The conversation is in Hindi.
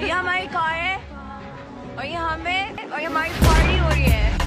ये हमारी कार है और ये हमारी पार्टी हो रही है।